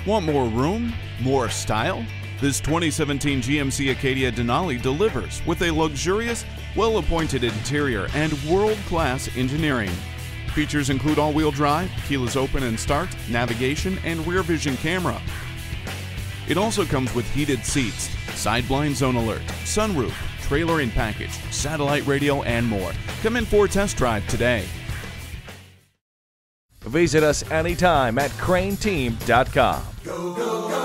Want more room? More style? This 2017 GMC Acadia Denali delivers with a luxurious, well-appointed interior and world-class engineering. Features include all-wheel drive, keyless open and start, navigation, and rear vision camera. It also comes with heated seats, side blind zone alert, sunroof, trailer in package, satellite radio, and more. Come in for a test drive today. Visit us anytime at crainteam.com. Go, go, go.